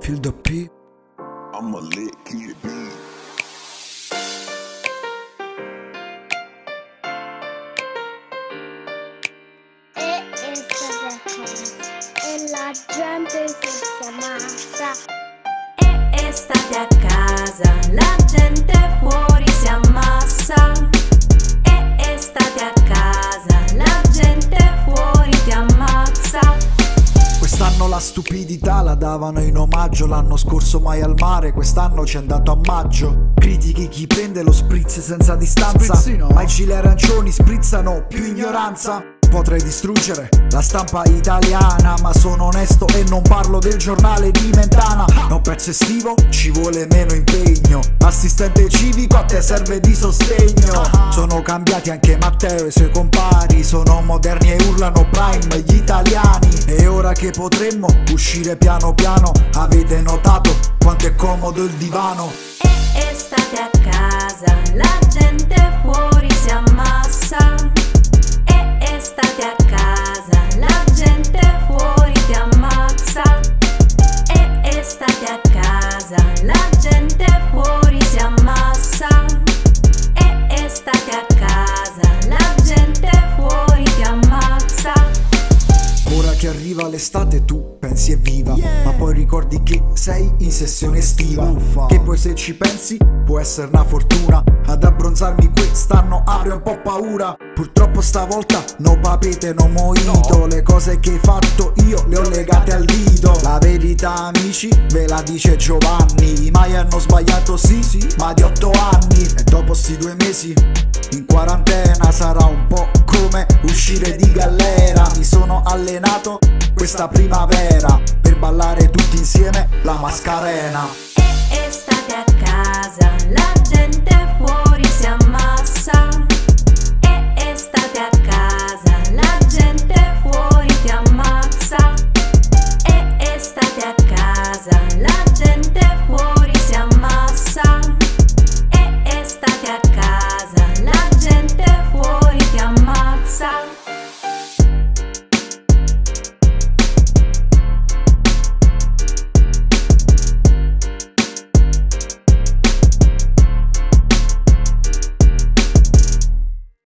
Feel the P. I'm a Lidkitbeats. ESEGUITO e la gente si ammazza. E estate a casa, la gente fuori si ammassa. E estate a casa, la gente fuori ti ammazza. Quest'anno la stupidità la davano in omaggio, l'anno scorso mai al mare, quest'anno c'è andato a maggio. Critichi chi prende lo spritz senza distanza, Sprizzino. ma i gilet arancioni sprizzano più ignoranza. Potrei distruggere la stampa italiana, ma sono onesto e non parlo del giornale di Mentana. È un pezzo estivo, ci vuole meno impegno. Assistente civico, a te serve di sostegno. Sono cambiati anche Matteo e i suoi compari, sono moderni e urlano prime gli italiani. E ora che potremmo uscire piano piano, avete notato quanto è comodo il divano? E estate a casa, la gente fuori si ammassa. E estate a casa, la gente fuori ti ammazza. E estate a casa, la gente fuori si ammassa. E estate a casa, la gente fuori ti ammazza. Ora che arriva l'estate tu pensi evviva, ma poi ricordi che sei in sessione estiva. Che poi se ci pensi può essere una fortuna. Ad abbronzarmi quest'anno avrei un po' paura. Purtroppo stavolta no papete, no moito. Le cose che hai fatto io le ho legate al dito. La verità amici ve la dice Giovanni, mai hanno sbagliato sì, ma di 8 anni. E dopo sti 2 mesi in quarantena sarà un po' come uscire di galera. Mi sono allenato questa primavera per ballare tutti insieme la Mascarena. E estate a casa, la gente fuori si ammassa. E estate a casa, la gente fuori ti ammazza. E estate a casa, la